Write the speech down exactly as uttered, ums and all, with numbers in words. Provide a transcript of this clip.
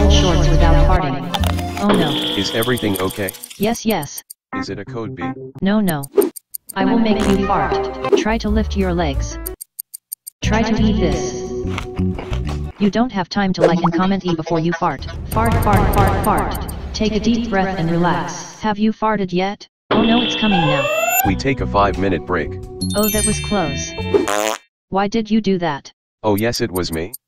old shorts without farting. Oh no. Is everything okay? Yes, yes. Is it a code B? No, no. I will make you fart. Try to lift your legs. Try to eat this. You don't have time to like and comment E before you fart. Fart, fart, fart, fart. Take a deep breath and relax. Have you farted yet? Oh no, it's coming now. We take a five minute break. Oh, that was close. Why did you do that? Oh yes, it was me.